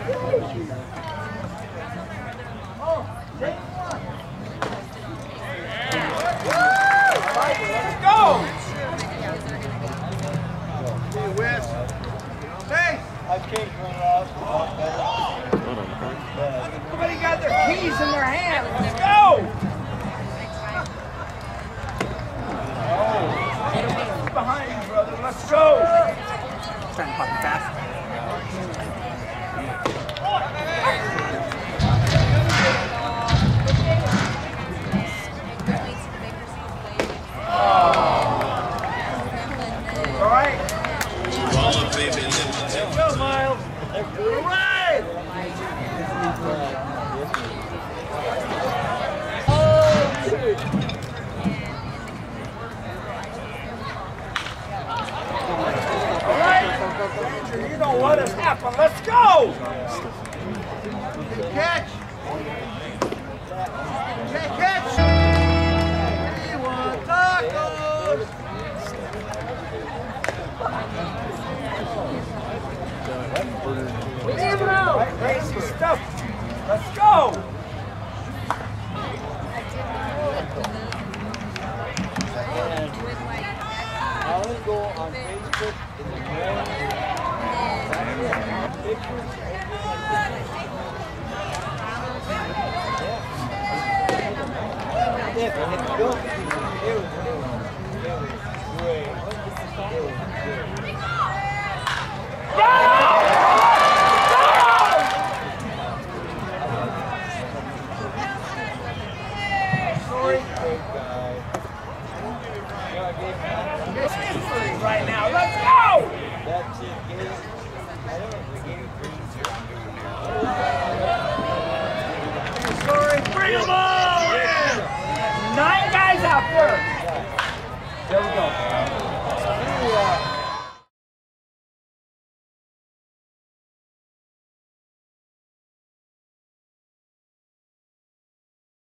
Everybody got their keys in their hand. Let's go! Oh. Behind you, brother. Let's go! Trying to pop you fast. All right. Let's go, Miles. All right. All right. You don't let us happen. Let's go. Good catch. Good catch. We want tacos. Crazy stuff. Let's go. I'll go on Facebook in the morning. Right now, let's go! That's it, game. I don't know if the game Sorry, bring them all in! 9 guys out there! There we go.